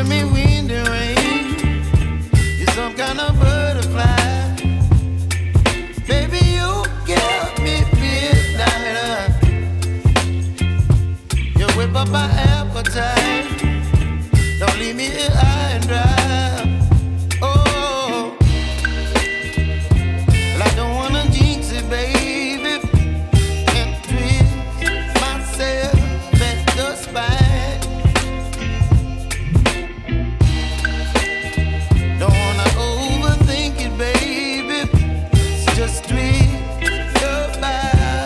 giving me wind and rain. You're some kind of butterfly. Baby, you give me midnight. You whip up my appetite. Don't leave me here high and dry. Oh, well, I don't wanna jinx it, baby, and twist myself at the spine. Don't wanna overthink it, baby. It's just twist.